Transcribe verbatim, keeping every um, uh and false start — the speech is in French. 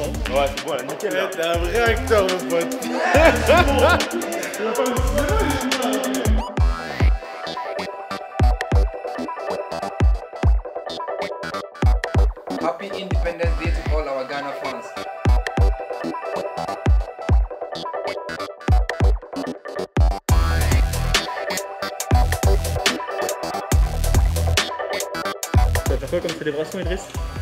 Ouais, c'est bon, là, nickel. Là. T'es un vrai acteur, mon pote. Happy Independence Day to all our Ghana fans. Tu vas faire quoi comme célébration, Idriss?